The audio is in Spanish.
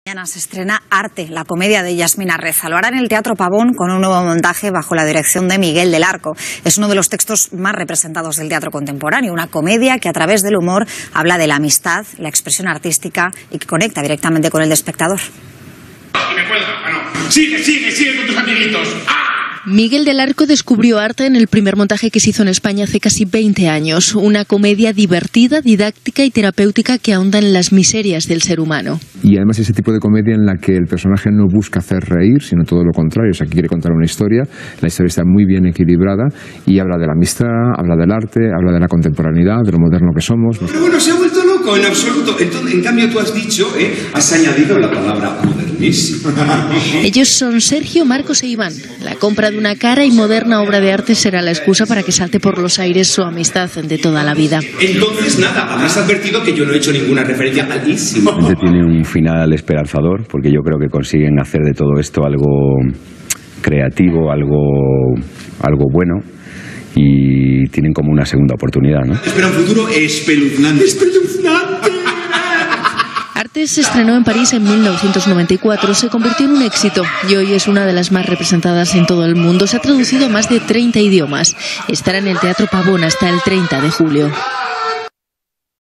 Mañana se estrena Arte, la comedia de Yasmina Reza. Lo hará en el Teatro Pavón con un nuevo montaje bajo la dirección de Miguel del Arco. Es uno de los textos más representados del teatro contemporáneo, una comedia que a través del humor habla de la amistad, la expresión artística y que conecta directamente con el espectador. Sigue con tus amiguitos. Miguel del Arco descubrió Arte en el primer montaje que se hizo en España hace casi 20 años. Una comedia divertida, didáctica y terapéutica que ahonda en las miserias del ser humano. Y además ese tipo de comedia en la que el personaje no busca hacer reír, sino todo lo contrario. O sea, que quiere contar una historia. La historia está muy bien equilibrada y habla de la amistad, habla del arte, habla de la contemporaneidad, de lo moderno que somos. Pero bueno, se ha vuelto loco en absoluto. Entonces, en cambio tú has dicho, has añadido la palabra modernísimo. Ellos son Sergio, Marcos e Iván. La compra de una cara y moderna obra de arte será la excusa para que salte por los aires su amistad de toda la vida. Entonces nada, habrás advertido que yo no he hecho ninguna referencia al ísimo. Tiene un final esperanzador porque yo creo que consiguen hacer de todo esto algo creativo, algo bueno, y tienen como una segunda oportunidad, ¿no? Espera un futuro espeluznante. Arte se estrenó en París en 1994, se convirtió en un éxito y hoy es una de las más representadas en todo el mundo. Se ha traducido a más de 30 idiomas. Estará en el Teatro Pavón hasta el 30 de julio.